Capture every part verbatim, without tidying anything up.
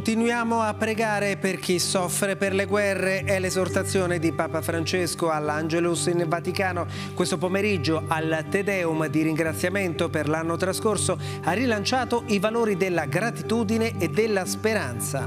Continuiamo a pregare per chi soffre per le guerre, è l'esortazione di Papa Francesco all'Angelus in Vaticano. Questo pomeriggio al Te Deum di ringraziamento per l'anno trascorso ha rilanciato i valori della gratitudine e della speranza.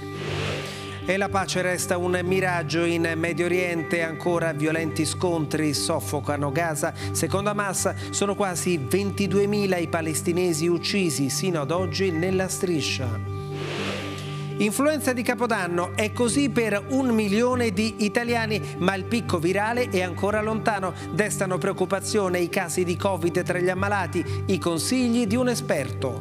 E la pace resta un miraggio in Medio Oriente, ancora violenti scontri soffocano Gaza. Secondo Hamas sono quasi ventiduemila i palestinesi uccisi sino ad oggi nella striscia. Influenza di Capodanno è così per un milione di italiani, ma il picco virale è ancora lontano. Destano preoccupazione i casi di Covid tra gli ammalati, i consigli di un esperto.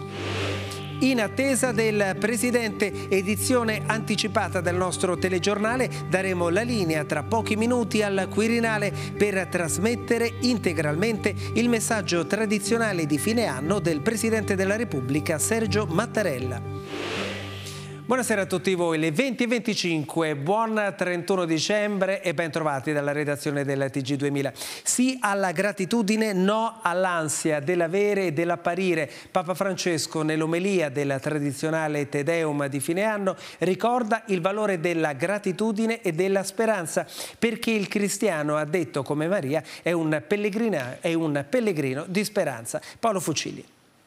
In attesa del Presidente, edizione anticipata del nostro telegiornale, daremo la linea tra pochi minuti al Quirinale per trasmettere integralmente il messaggio tradizionale di fine anno del Presidente della Repubblica Sergio Mattarella. Buonasera a tutti voi, le venti e venticinque, buon trentuno dicembre e ben trovati dalla redazione del T G duemila. Sì alla gratitudine, no all'ansia dell'avere e dell'apparire. Papa Francesco nell'omelia del tradizionale Te Deum di fine anno ricorda il valore della gratitudine e della speranza, perché il cristiano, ha detto come Maria, è un pellegrino, è un pellegrino di speranza. Paolo Fucilli.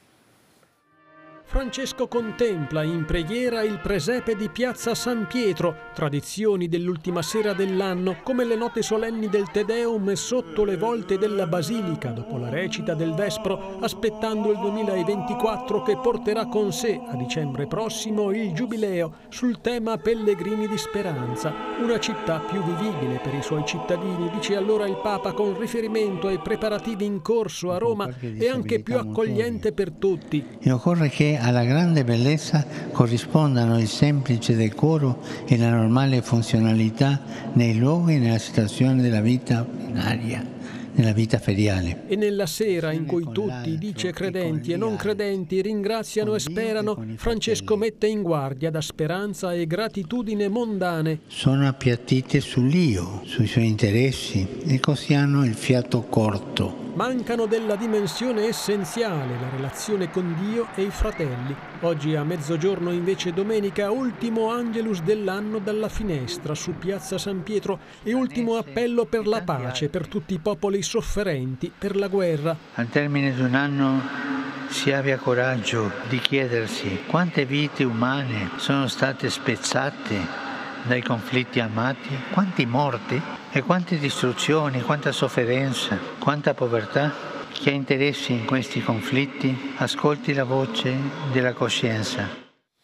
Francesco contempla in preghiera il presepe di Piazza San Pietro, tradizioni dell'ultima sera dell'anno, come le note solenni del Te Deum sotto le volte della Basilica, dopo la recita del Vespro, aspettando il duemilaventiquattro che porterà con sé a dicembre prossimo il Giubileo sul tema Pellegrini di Speranza, una città più vivibile per i suoi cittadini, dice allora il Papa con riferimento ai preparativi in corso a Roma e anche più accogliente per tutti. E occorre che alla grande bellezza corrispondano il semplice decoro e la normale funzionalità nei luoghi e nella situazione della vita ordinaria, nella vita feriale. E nella sera in cui tutti, dice credenti e non credenti, ringraziano e sperano, Francesco mette in guardia da speranza e gratitudine mondane. Sono appiattite sull'io, sui suoi interessi e così hanno il fiato corto. Mancano della dimensione essenziale, la relazione con Dio e i fratelli. Oggi a mezzogiorno, invece domenica, ultimo Angelus dell'anno dalla finestra su Piazza San Pietro e ultimo appello per la pace, per tutti i popoli sofferenti, per la guerra. Al termine di un anno si abbia coraggio di chiedersi quante vite umane sono state spezzate dai conflitti armati, quanti morti e quante distruzioni, quanta sofferenza, quanta povertà. Chi ha interessi in questi conflitti ascolti la voce della coscienza.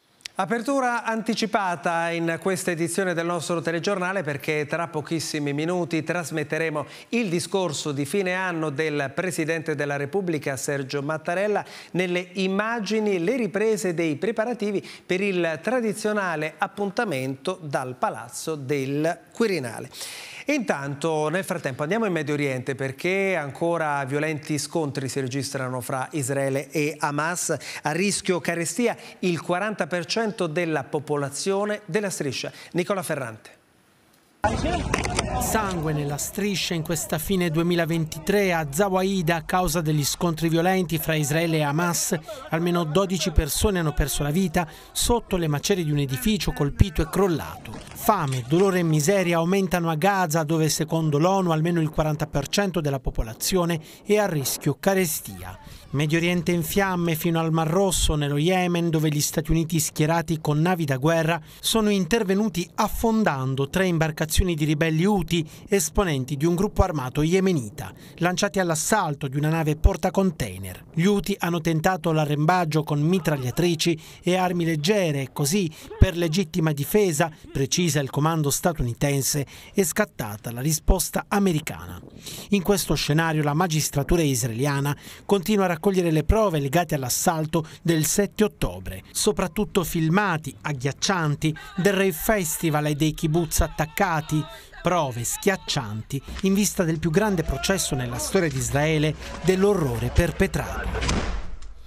Apertura anticipata in questa edizione del nostro telegiornale perché tra pochissimi minuti trasmetteremo il discorso di fine anno del Presidente della Repubblica Sergio Mattarella, nelle immagini le riprese dei preparativi per il tradizionale appuntamento dal Palazzo del Quirinale. E intanto, nel frattempo, andiamo in Medio Oriente perché ancora violenti scontri si registrano fra Israele e Hamas. A rischio carestia il quaranta per cento della popolazione della striscia. Nicola Ferrante. Sangue nella striscia in questa fine duemilaventitré a Zawaida a causa degli scontri violenti fra Israele e Hamas. Almeno dodici persone hanno perso la vita sotto le macerie di un edificio colpito e crollato. Fame, dolore e miseria aumentano a Gaza, dove secondo l'ONU almeno il quaranta per cento della popolazione è a rischio carestia. Medio Oriente in fiamme fino al Mar Rosso, nello Yemen, dove gli Stati Uniti schierati con navi da guerra sono intervenuti affondando tre imbarcazioni di ribelli Houthi, esponenti di un gruppo armato yemenita, lanciati all'assalto di una nave portacontainer. Gli Houthi hanno tentato l'arrembaggio con mitragliatrici e armi leggere e così, per legittima difesa, precisa il comando statunitense, è scattata la risposta americana. In questo scenario la magistratura israeliana continua a raccogliere le prove legate all'assalto del sette ottobre, soprattutto filmati agghiaccianti del Rave Festival e dei kibbutz attaccati, prove schiaccianti in vista del più grande processo nella storia di Israele dell'orrore perpetrato.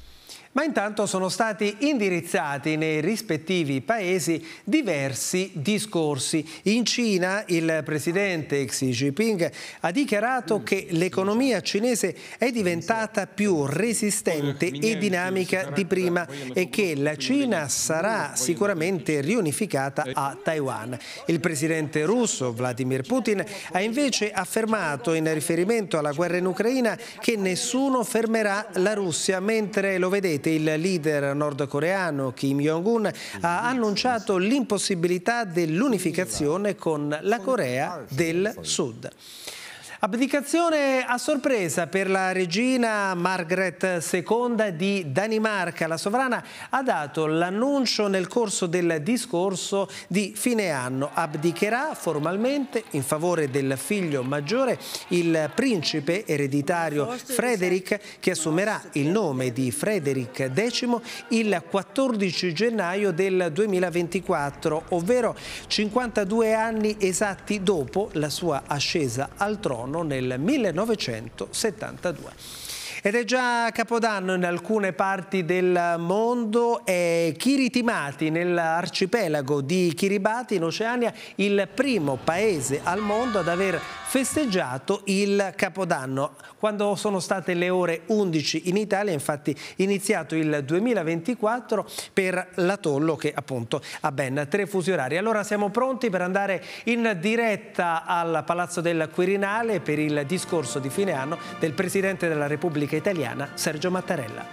Ma intanto sono stati indirizzati nei rispettivi paesi diversi discorsi. In Cina il presidente Xi Jinping ha dichiarato che l'economia cinese è diventata più resistente e dinamica di prima e che la Cina sarà sicuramente riunificata a Taiwan. Il presidente russo Vladimir Putin ha invece affermato in riferimento alla guerra in Ucraina che nessuno fermerà la Russia, mentre lo vedete il leader nordcoreano Kim Jong-un ha annunciato l'impossibilità dell'unificazione con la Corea del Sud. Abdicazione a sorpresa per la regina Margrethe seconda di Danimarca. La sovrana ha dato l'annuncio nel corso del discorso di fine anno. Abdicherà formalmente in favore del figlio maggiore, il principe ereditario Frederik, che assumerà il nome di Frederik decimo il quattordici gennaio del duemilaventiquattro, ovvero cinquantadue anni esatti dopo la sua ascesa al trono nel millenovecentosettantadue. Ed è già Capodanno in alcune parti del mondo. È Kiritimati, nell'arcipelago di Kiribati in Oceania, il primo paese al mondo ad aver festeggiato il Capodanno. Quando sono state le ore undici in Italia, infatti, iniziato il duemilaventiquattro per l'atollo che appunto ha ben tre fusi orari. Allora siamo pronti per andare in diretta al Palazzo del Quirinale per il discorso di fine anno del Presidente della Repubblica Italiana Sergio Mattarella.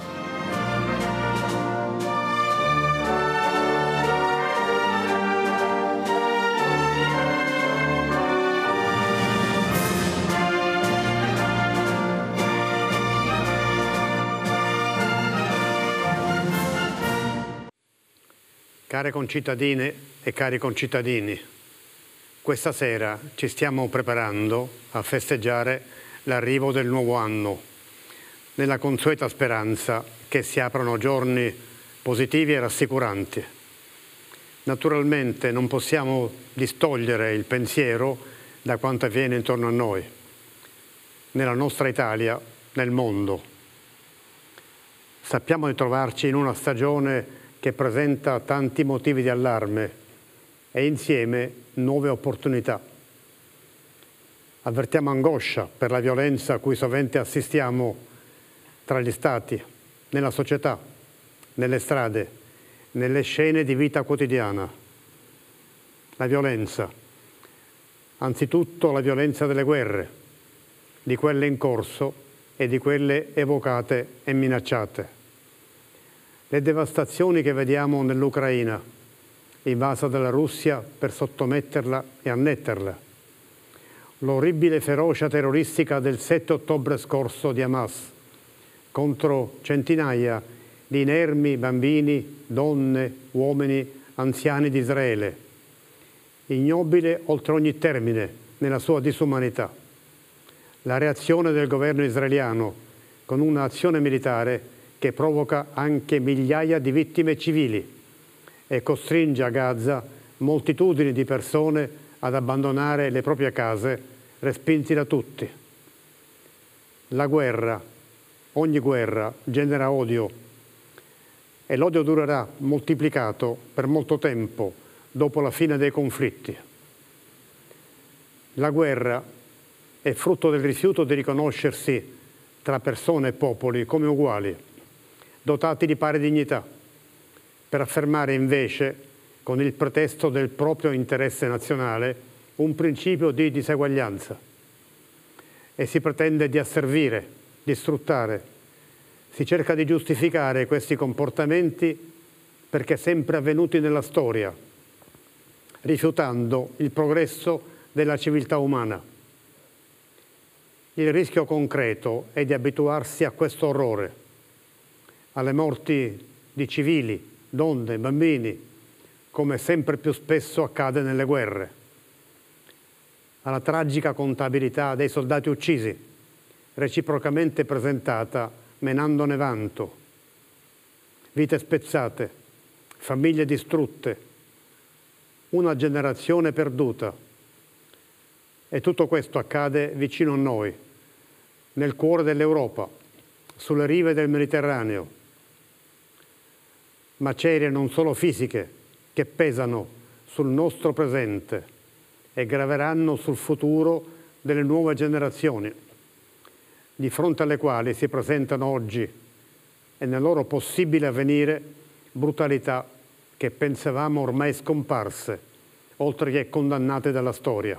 Care concittadine e cari concittadini, questa sera ci stiamo preparando a festeggiare l'arrivo del nuovo anno, nella consueta speranza che si aprano giorni positivi e rassicuranti. Naturalmente non possiamo distogliere il pensiero da quanto avviene intorno a noi, nella nostra Italia, nel mondo. Sappiamo di trovarci in una stagione che presenta tanti motivi di allarme e insieme nuove opportunità. Avvertiamo angoscia per la violenza a cui sovente assistiamo tra gli stati, nella società, nelle strade, nelle scene di vita quotidiana. La violenza, anzitutto la violenza delle guerre, di quelle in corso e di quelle evocate e minacciate. Le devastazioni che vediamo nell'Ucraina, invasa dalla Russia per sottometterla e annetterla. L'orribile ferocia terroristica del sette ottobre scorso di Hamas contro centinaia di inermi bambini, donne, uomini, anziani di Israele. Ignobile oltre ogni termine nella sua disumanità. La reazione del governo israeliano con un'azione militare che provoca anche migliaia di vittime civili e costringe a Gaza moltitudini di persone ad abbandonare le proprie case, respinti da tutti. La guerra, ogni guerra, genera odio e l'odio durerà moltiplicato per molto tempo dopo la fine dei conflitti. La guerra è frutto del rifiuto di riconoscersi tra persone e popoli come uguali, dotati di pari dignità, per affermare invece, con il pretesto del proprio interesse nazionale, un principio di diseguaglianza. E si pretende di asservire, di sfruttare. Si cerca di giustificare questi comportamenti perché sempre avvenuti nella storia, rifiutando il progresso della civiltà umana. Il rischio concreto è di abituarsi a questo orrore, alle morti di civili, donne, bambini, come sempre più spesso accade nelle guerre, alla tragica contabilità dei soldati uccisi, reciprocamente presentata menandone vanto, vite spezzate, famiglie distrutte, una generazione perduta. E tutto questo accade vicino a noi, nel cuore dell'Europa, sulle rive del Mediterraneo, macerie non solo fisiche che pesano sul nostro presente e graveranno sul futuro delle nuove generazioni, di fronte alle quali si presentano oggi e nel loro possibile avvenire brutalità che pensavamo ormai scomparse, oltre che condannate dalla storia.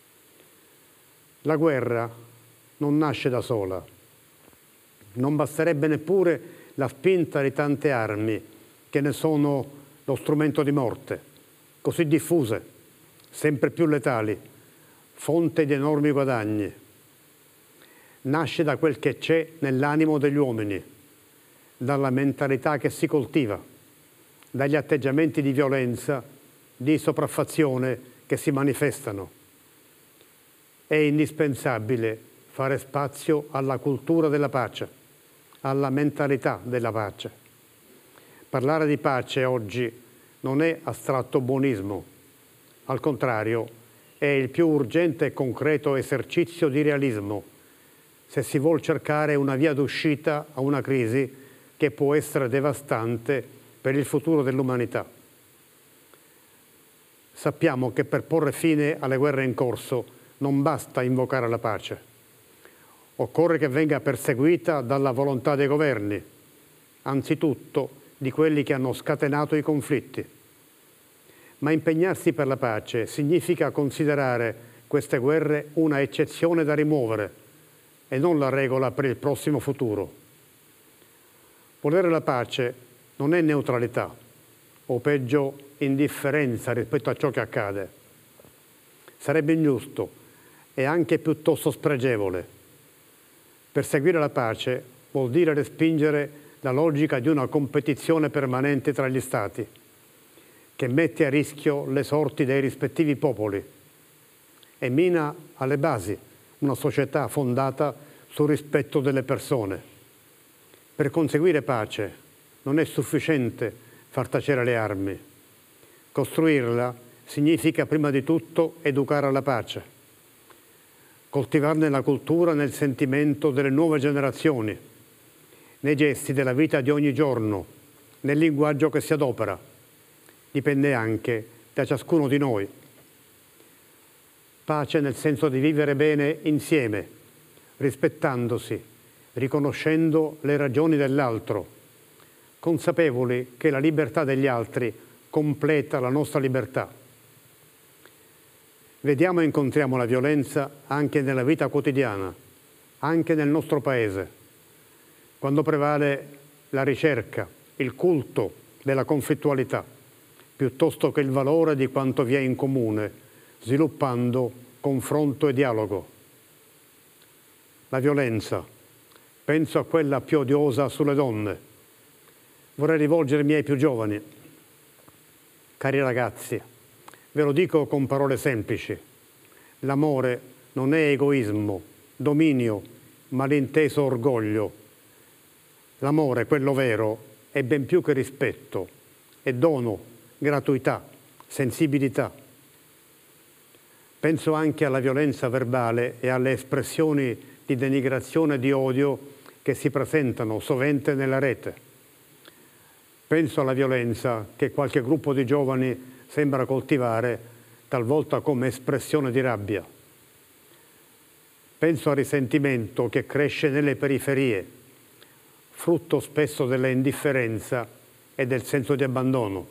La guerra non nasce da sola. Non basterebbe neppure la spinta di tante armi che ne sono lo strumento di morte, così diffuse, sempre più letali, fonte di enormi guadagni. Nasce da quel che c'è nell'animo degli uomini, dalla mentalità che si coltiva, dagli atteggiamenti di violenza, di sopraffazione che si manifestano. È indispensabile fare spazio alla cultura della pace, alla mentalità della pace. Parlare di pace oggi non è astratto buonismo, al contrario, è il più urgente e concreto esercizio di realismo, se si vuol cercare una via d'uscita a una crisi che può essere devastante per il futuro dell'umanità. Sappiamo che per porre fine alle guerre in corso non basta invocare la pace. Occorre che venga perseguita dalla volontà dei governi, anzitutto di quelli che hanno scatenato i conflitti. Ma impegnarsi per la pace significa considerare queste guerre una eccezione da rimuovere e non la regola per il prossimo futuro. Volere la pace non è neutralità, o peggio indifferenza rispetto a ciò che accade. Sarebbe ingiusto e anche piuttosto spregevole. Perseguire la pace vuol dire respingere la logica di una competizione permanente tra gli Stati, che mette a rischio le sorti dei rispettivi popoli e mina alle basi una società fondata sul rispetto delle persone. Per conseguire pace non è sufficiente far tacere le armi. Costruirla significa prima di tutto educare alla pace, coltivarne la cultura nel sentimento delle nuove generazioni, nei gesti della vita di ogni giorno, nel linguaggio che si adopera. Dipende anche da ciascuno di noi. Pace nel senso di vivere bene insieme, rispettandosi, riconoscendo le ragioni dell'altro, consapevoli che la libertà degli altri completa la nostra libertà. Vediamo e incontriamo la violenza anche nella vita quotidiana, anche nel nostro paese, quando prevale la ricerca, il culto della conflittualità, piuttosto che il valore di quanto vi è in comune, sviluppando confronto e dialogo. La violenza, penso a quella più odiosa sulle donne. Vorrei rivolgermi ai più giovani. Cari ragazzi, ve lo dico con parole semplici. L'amore non è egoismo, dominio, malinteso orgoglio. L'amore, quello vero, è ben più che rispetto, è dono, gratuità, sensibilità. Penso anche alla violenza verbale e alle espressioni di denigrazione e di odio che si presentano sovente nella rete. Penso alla violenza che qualche gruppo di giovani sembra coltivare, talvolta come espressione di rabbia. Penso al risentimento che cresce nelle periferie, frutto spesso dell'indifferenza e del senso di abbandono.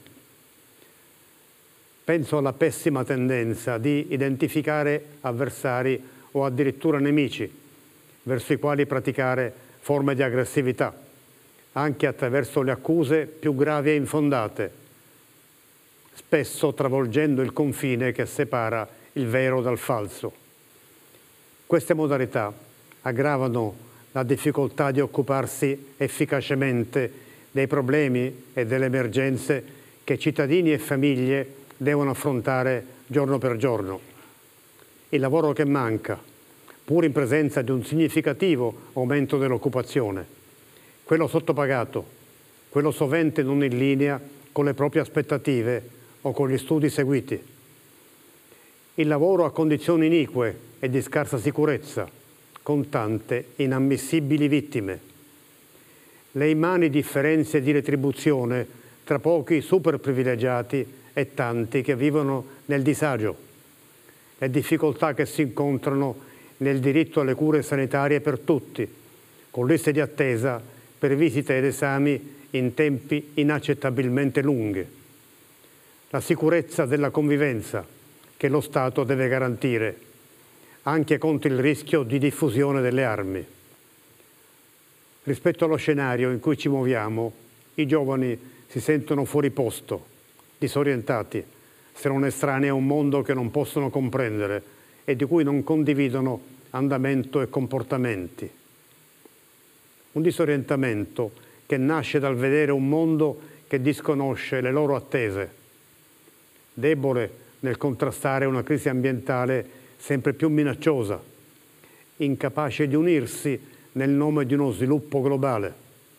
Penso alla pessima tendenza di identificare avversari o addirittura nemici, verso i quali praticare forme di aggressività, anche attraverso le accuse più gravi e infondate, spesso travolgendo il confine che separa il vero dal falso. Queste modalità aggravano la difficoltà di occuparsi efficacemente dei problemi e delle emergenze che cittadini e famiglie devono affrontare giorno per giorno. Il lavoro che manca, pur in presenza di un significativo aumento dell'occupazione, quello sottopagato, quello sovente non in linea con le proprie aspettative o con gli studi seguiti. Il lavoro a condizioni inique e di scarsa sicurezza, con tante inammissibili vittime. Le immani differenze di retribuzione tra pochi super privilegiati e tanti che vivono nel disagio. Le difficoltà che si incontrano nel diritto alle cure sanitarie per tutti, con liste di attesa per visite ed esami in tempi inaccettabilmente lunghi. La sicurezza della convivenza che lo Stato deve garantire, anche contro il rischio di diffusione delle armi. Rispetto allo scenario in cui ci muoviamo, i giovani si sentono fuori posto, disorientati, se non estranei a un mondo che non possono comprendere e di cui non condividono andamento e comportamenti. Un disorientamento che nasce dal vedere un mondo che disconosce le loro attese, debole nel contrastare una crisi ambientale sempre più minacciosa, incapace di unirsi nel nome di uno sviluppo globale.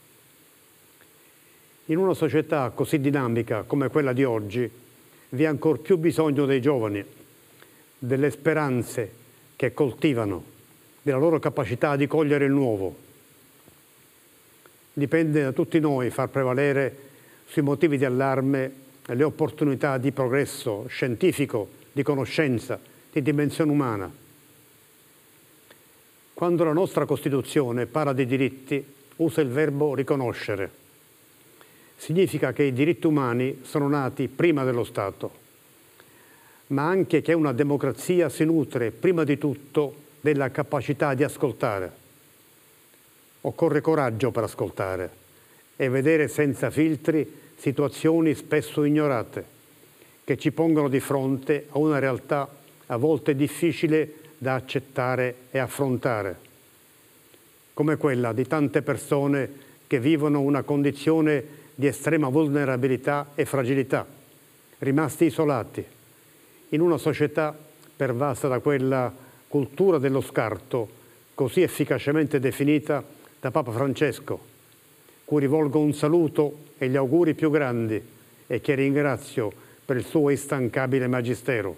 In una società così dinamica come quella di oggi, vi è ancor più bisogno dei giovani, delle speranze che coltivano, della loro capacità di cogliere il nuovo. Dipende da tutti noi far prevalere sui motivi di allarme le opportunità di progresso scientifico, di conoscenza, di dimensione umana. Quando la nostra Costituzione parla di diritti, usa il verbo riconoscere. Significa che i diritti umani sono nati prima dello Stato, ma anche che una democrazia si nutre prima di tutto della capacità di ascoltare. Occorre coraggio per ascoltare e vedere senza filtri situazioni spesso ignorate, che ci pongono di fronte a una realtà a volte difficile da accettare e affrontare, come quella di tante persone che vivono una condizione di estrema vulnerabilità e fragilità, rimasti isolati, in una società pervasa da quella cultura dello scarto, così efficacemente definita da Papa Francesco, cui rivolgo un saluto e gli auguri più grandi e che ringrazio per il suo instancabile magistero.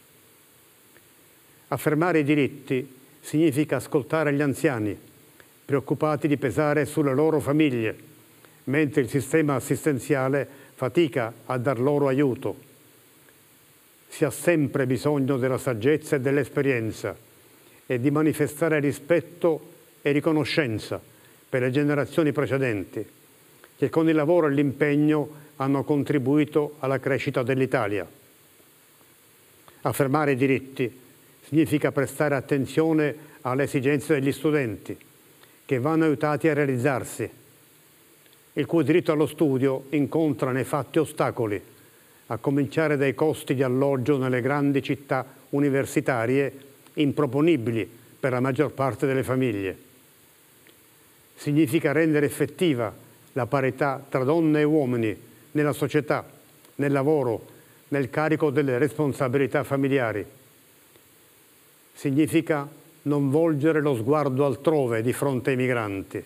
Affermare i diritti significa ascoltare gli anziani, preoccupati di pesare sulle loro famiglie, mentre il sistema assistenziale fatica a dar loro aiuto. Si ha sempre bisogno della saggezza e dell'esperienza e di manifestare rispetto e riconoscenza per le generazioni precedenti, che con il lavoro e l'impegno hanno contribuito alla crescita dell'Italia. Affermare i diritti significa prestare attenzione alle esigenze degli studenti, che vanno aiutati a realizzarsi, il cui diritto allo studio incontra nei fatti ostacoli, a cominciare dai costi di alloggio nelle grandi città universitarie improponibili per la maggior parte delle famiglie. Significa rendere effettiva la parità tra donne e uomini nella società, nel lavoro, nel carico delle responsabilità familiari. Significa non volgere lo sguardo altrove di fronte ai migranti.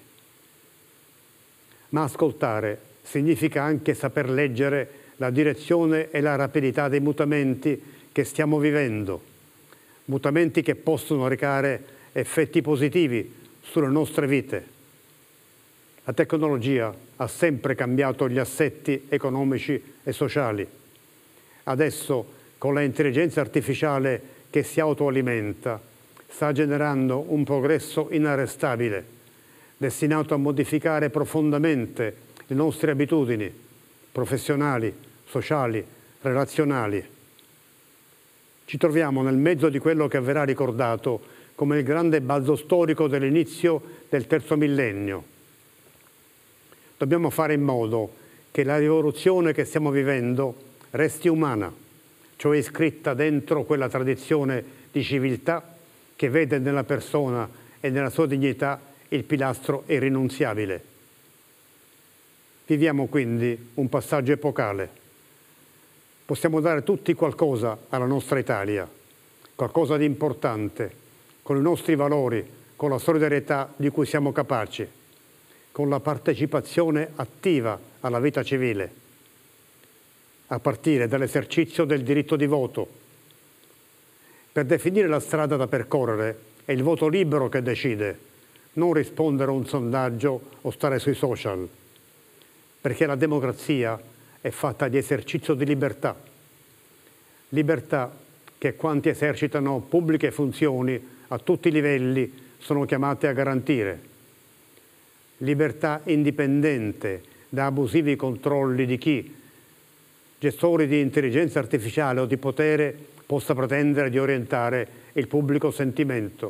Ma ascoltare significa anche saper leggere la direzione e la rapidità dei mutamenti che stiamo vivendo, mutamenti che possono recare effetti positivi sulle nostre vite. La tecnologia ha sempre cambiato gli assetti economici e sociali. Adesso, con l'intelligenza artificiale che si autoalimenta, sta generando un progresso inarrestabile, destinato a modificare profondamente le nostre abitudini professionali, sociali, relazionali. Ci troviamo nel mezzo di quello che verrà ricordato come il grande balzo storico dell'inizio del terzo millennio. Dobbiamo fare in modo che la rivoluzione che stiamo vivendo resti umana, cioè iscritta dentro quella tradizione di civiltà che vede nella persona e nella sua dignità il pilastro irrinunziabile. Viviamo quindi un passaggio epocale. Possiamo dare tutti qualcosa alla nostra Italia, qualcosa di importante, con i nostri valori, con la solidarietà di cui siamo capaci, con la partecipazione attiva alla vita civile, a partire dall'esercizio del diritto di voto. Per definire la strada da percorrere è il voto libero che decide, non rispondere a un sondaggio o stare sui social, perché la democrazia è fatta di esercizio di libertà. Libertà che quanti esercitano pubbliche funzioni a tutti i livelli sono chiamati a garantire. Libertà indipendente da abusivi controlli di chi, gestori di intelligenza artificiale o di potere, possa pretendere di orientare il pubblico sentimento.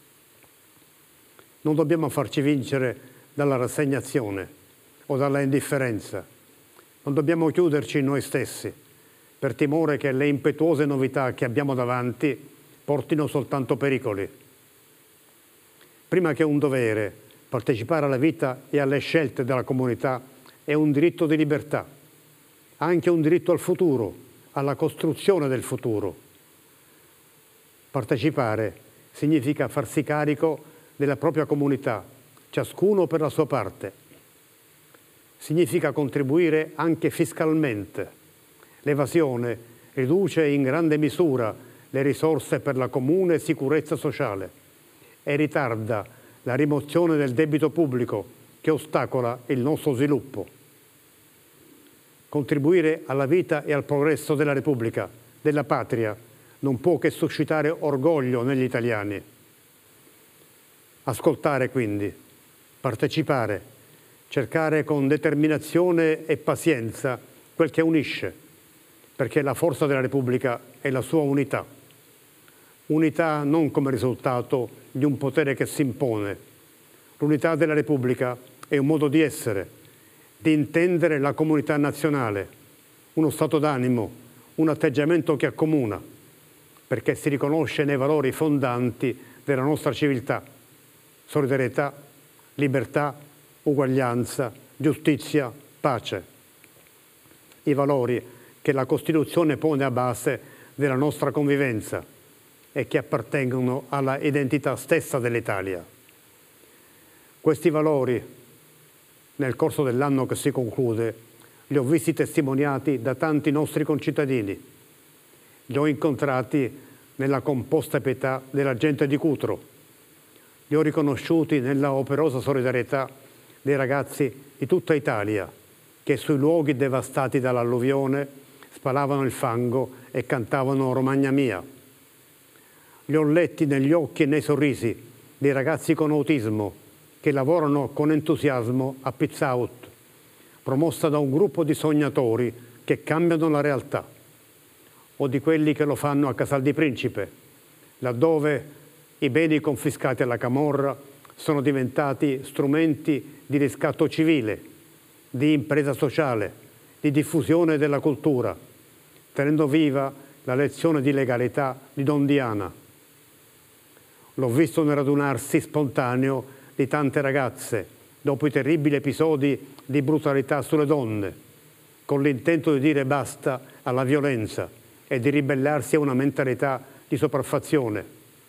Non dobbiamo farci vincere dalla rassegnazione o dalla indifferenza. Non dobbiamo chiuderci in noi stessi per timore che le impetuose novità che abbiamo davanti portino soltanto pericoli. Prima che un dovere, partecipare alla vita e alle scelte della comunità è un diritto di libertà, anche un diritto al futuro, alla costruzione del futuro. Partecipare significa farsi carico della propria comunità, ciascuno per la sua parte. Significa contribuire anche fiscalmente. L'evasione riduce in grande misura le risorse per la comune sicurezza sociale e ritarda la rimozione del debito pubblico che ostacola il nostro sviluppo. Contribuire alla vita e al progresso della Repubblica, della patria, non può che suscitare orgoglio negli italiani. Ascoltare quindi, partecipare, cercare con determinazione e pazienza quel che unisce, perché la forza della Repubblica è la sua unità. Unità non come risultato di un potere che si impone. L'unità della Repubblica è un modo di essere, di intendere la comunità nazionale, uno stato d'animo, un atteggiamento che accomuna, perché si riconosce nei valori fondanti della nostra civiltà: solidarietà, libertà, uguaglianza, giustizia, pace. I valori che la Costituzione pone a base della nostra convivenza e che appartengono alla identità stessa dell'Italia. Questi valori, nel corso dell'anno che si conclude, li ho visti testimoniati da tanti nostri concittadini. Li ho incontrati nella composta pietà della gente di Cutro. Li ho riconosciuti nella operosa solidarietà dei ragazzi di tutta Italia che sui luoghi devastati dall'alluvione spalavano il fango e cantavano Romagna mia. Li ho letti negli occhi e nei sorrisi dei ragazzi con autismo che lavorano con entusiasmo a Pizza Hut, promossa da un gruppo di sognatori che cambiano la realtà, o di quelli che lo fanno a Casal di Principe, laddove i beni confiscati alla camorra sono diventati strumenti di riscatto civile, di impresa sociale, di diffusione della cultura, tenendo viva la lezione di legalità di Don Diana. L'ho visto nel radunarsi spontaneo di tante ragazze dopo i terribili episodi di brutalità sulle donne, con l'intento di dire basta alla violenza e di ribellarsi a una mentalità di sopraffazione.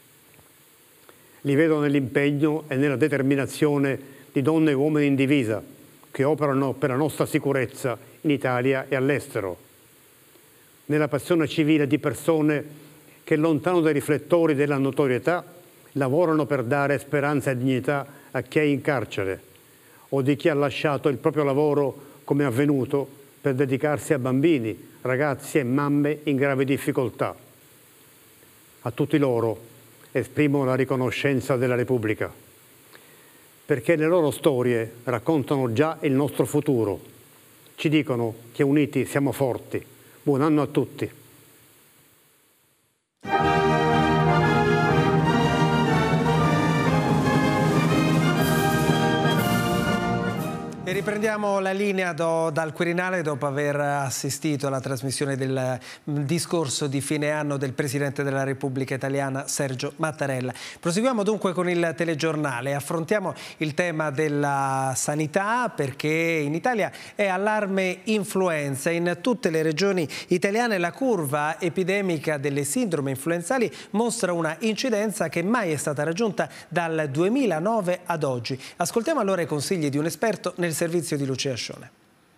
Li vedo nell'impegno e nella determinazione di donne e uomini in divisa che operano per la nostra sicurezza in Italia e all'estero, nella passione civile di persone che, lontano dai riflettori della notorietà, lavorano per dare speranza e dignità a chi è in carcere o di chi ha lasciato il proprio lavoro, come è avvenuto, per dedicarsi a bambini, ragazzi e mamme in gravi difficoltà. A tutti loro esprimo la riconoscenza della Repubblica, perché le loro storie raccontano già il nostro futuro. Ci dicono che uniti siamo forti. Buon anno a tutti. E riprendiamo la linea do, dal Quirinale dopo aver assistito alla trasmissione del discorso di fine anno del Presidente della Repubblica Italiana Sergio Mattarella. Proseguiamo dunque con il telegiornale. Affrontiamo il tema della sanità perché in Italia è allarme influenza. In tutte le regioni italiane la curva epidemica delle sindrome influenzali mostra una incidenza che mai è stata raggiunta dal duemilanove ad oggi. Ascoltiamo allora i consigli di un esperto nel servizio di Lucia Scione.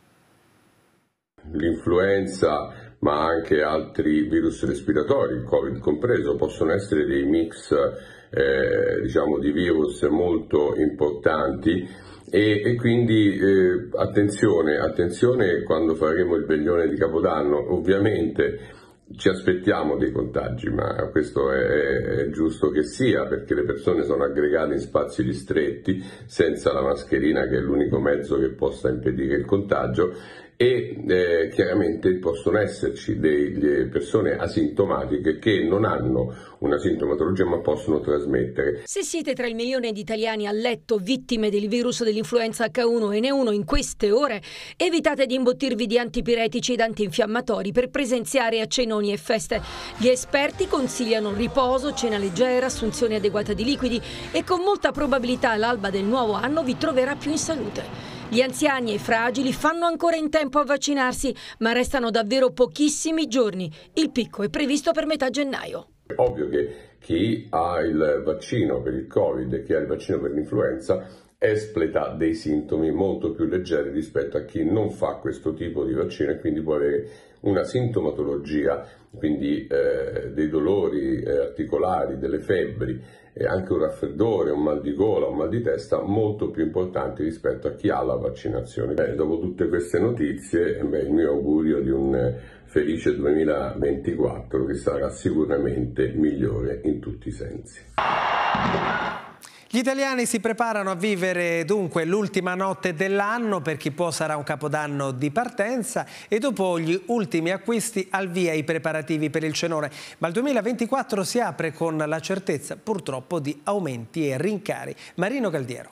L'influenza, ma anche altri virus respiratori, il Covid compreso, possono essere dei mix eh, diciamo di virus molto importanti E, e quindi eh, attenzione, attenzione quando faremo il veglione di Capodanno. Ovviamente ci aspettiamo dei contagi, ma questo è, è giusto che sia, perché le persone sono aggregate in spazi ristretti senza la mascherina, che è l'unico mezzo che possa impedire il contagio, e eh, chiaramente possono esserci delle persone asintomatiche che non hanno una sintomatologia ma possono trasmettere. Se siete tra il milione di italiani a letto vittime del virus dell'influenza acca uno enne uno in queste ore, evitate di imbottirvi di antipiretici ed antinfiammatori per presenziare a cenoni e feste. Gli esperti consigliano riposo, cena leggera, assunzione adeguata di liquidi e con molta probabilità all'alba del nuovo anno vi troverà più in salute. Gli anziani e i fragili fanno ancora in tempo a vaccinarsi, ma restano davvero pochissimi giorni. Il picco è previsto per metà gennaio. È ovvio che chi ha il vaccino per il Covid e chi ha il vaccino per l'influenza espleta dei sintomi molto più leggeri rispetto a chi non fa questo tipo di vaccino e quindi può avere una sintomatologia, quindi eh, dei dolori eh, articolari, delle febbri, e anche un raffreddore, un mal di gola, un mal di testa molto più importanti rispetto a chi ha la vaccinazione. Beh, dopo tutte queste notizie, beh, il mio augurio di un felice duemilaventiquattro che sarà sicuramente migliore in tutti i sensi. Gli italiani si preparano a vivere dunque l'ultima notte dell'anno, per chi può sarà un capodanno di partenza, e dopo gli ultimi acquisti al via i preparativi per il cenone. Ma il duemilaventiquattro si apre con la certezza purtroppo di aumenti e rincari. Marino Galdiero.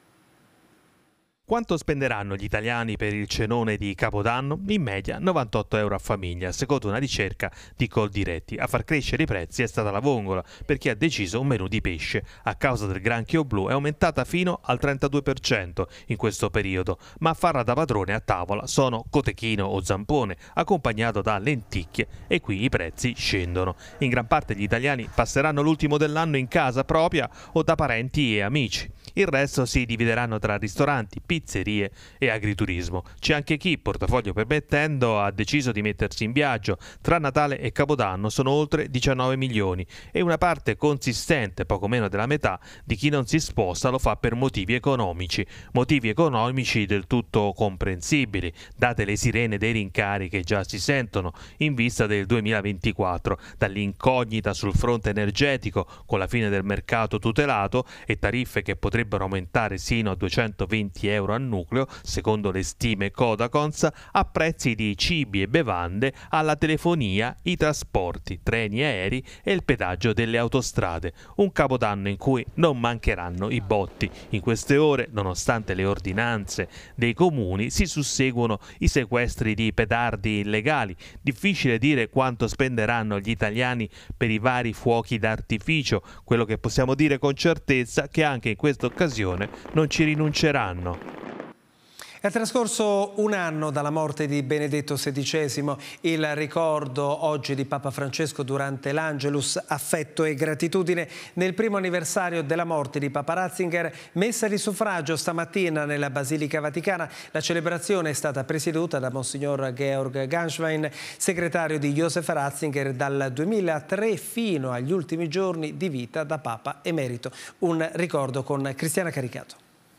Quanto spenderanno gli italiani per il cenone di Capodanno? In media novantotto euro a famiglia, secondo una ricerca di Coldiretti. A far crescere i prezzi è stata la vongola, perché ha deciso un menù di pesce. A causa del granchio blu è aumentata fino al trentadue per cento in questo periodo, ma a farla da padrone a tavola sono cotechino o zampone, accompagnato da lenticchie, e qui i prezzi scendono. In gran parte gli italiani passeranno l'ultimo dell'anno in casa propria o da parenti e amici. Il resto si divideranno tra ristoranti, pizzerie e agriturismo. C'è anche chi, portafoglio permettendo, ha deciso di mettersi in viaggio. Tra Natale e Capodanno sono oltre diciannove milioni e una parte consistente, poco meno della metà, di chi non si sposta lo fa per motivi economici. Motivi economici del tutto comprensibili, date le sirene dei rincari che già si sentono in vista del duemilaventiquattro, dall'incognita sul fronte energetico con la fine del mercato tutelato e tariffe che potrebbero aumentare sino a duecentoventi euro al nucleo, secondo le stime Codacons, a prezzi di cibi e bevande, alla telefonia, i trasporti, treni, aerei e il pedaggio delle autostrade. Un capodanno in cui non mancheranno i botti. In queste ore, nonostante le ordinanze dei comuni, si susseguono i sequestri di petardi illegali. Difficile dire quanto spenderanno gli italiani per i vari fuochi d'artificio. Quello che possiamo dire con certezza è che anche in questa occasione non ci rinunceranno. È trascorso un anno dalla morte di Benedetto sedicesimo, il ricordo oggi di Papa Francesco durante l'Angelus, affetto e gratitudine nel primo anniversario della morte di Papa Ratzinger, messa di suffragio stamattina nella Basilica Vaticana. La celebrazione è stata presieduta da Monsignor Georg Ganswein, segretario di Josef Ratzinger dal duemilatré fino agli ultimi giorni di vita da Papa emerito. Un ricordo con Cristiana Caricato.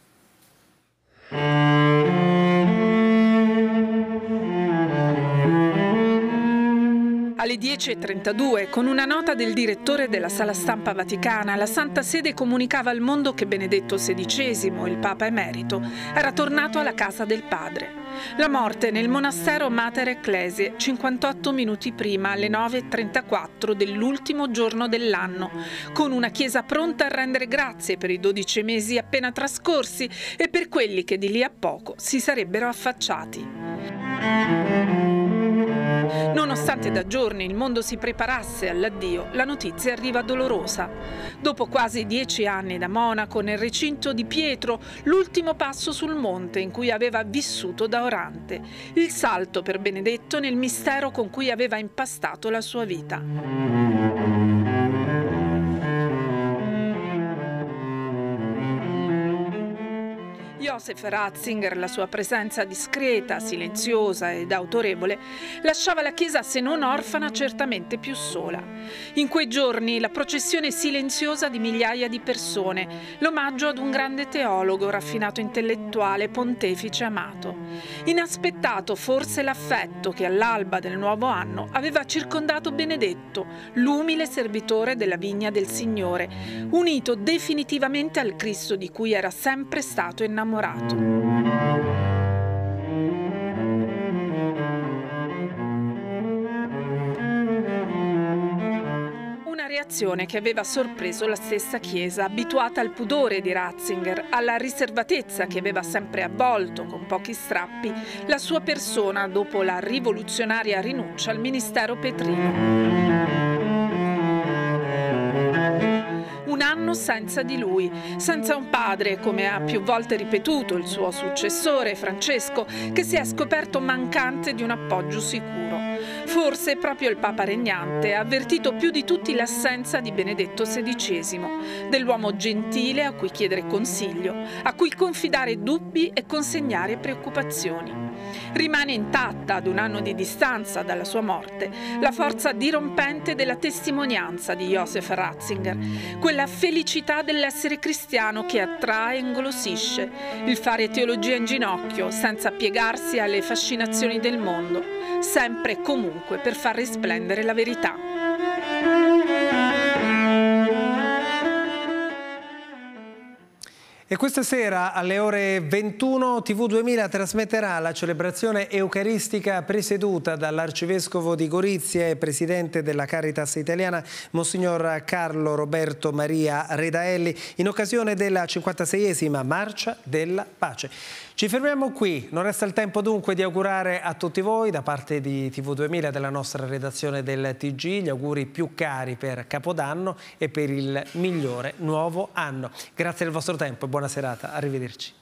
Alle dieci e trentadue, con una nota del direttore della Sala Stampa Vaticana, la Santa Sede comunicava al mondo che Benedetto sedicesimo, il Papa emerito, era tornato alla casa del Padre. La morte nel monastero Mater Ecclesiae, cinquantotto minuti prima, alle nove e trentaquattro dell'ultimo giorno dell'anno, con una chiesa pronta a rendere grazie per i dodici mesi appena trascorsi e per quelli che di lì a poco si sarebbero affacciati. Nonostante da giorni il mondo si preparasse all'addio, la notizia arriva dolorosa. Dopo quasi dieci anni da monaco nel recinto di Pietro, l'ultimo passo sul monte in cui aveva vissuto da orante, il salto per Benedetto nel mistero con cui aveva impastato la sua vita. Gli Joseph Ratzinger, la sua presenza discreta, silenziosa ed autorevole, lasciava la chiesa, se non orfana, certamente più sola. In quei giorni la processione silenziosa di migliaia di persone, l'omaggio ad un grande teologo, raffinato intellettuale, pontefice amato. Inaspettato forse l'affetto che all'alba del nuovo anno aveva circondato Benedetto, l'umile servitore della vigna del Signore, unito definitivamente al Cristo di cui era sempre stato innamorato. Una reazione che aveva sorpreso la stessa Chiesa, abituata al pudore di Ratzinger, alla riservatezza che aveva sempre avvolto, con pochi strappi, la sua persona dopo la rivoluzionaria rinuncia al ministero petrino. Un anno senza di lui, senza un padre, come ha più volte ripetuto il suo successore Francesco, che si è scoperto mancante di un appoggio sicuro. Forse proprio il Papa regnante ha avvertito più di tutti l'assenza di Benedetto sedicesimo, dell'uomo gentile a cui chiedere consiglio, a cui confidare dubbi e consegnare preoccupazioni. Rimane intatta, ad un anno di distanza dalla sua morte, la forza dirompente della testimonianza di Joseph Ratzinger, quella felicità dell'essere cristiano che attrae e ingolosisce, il fare teologia in ginocchio senza piegarsi alle fascinazioni del mondo, sempre e comunque per far risplendere la verità. E questa sera alle ore ventuno T V duemila trasmetterà la celebrazione eucaristica presieduta dall'Arcivescovo di Gorizia e Presidente della Caritas Italiana, Monsignor Carlo Roberto Maria Redaelli, in occasione della cinquantaseiesima Marcia della Pace. Ci fermiamo qui, non resta il tempo dunque di augurare a tutti voi, da parte di T V duemila, della nostra redazione del T G, gli auguri più cari per Capodanno e per il migliore nuovo anno. Grazie del vostro tempo e buona serata, arrivederci.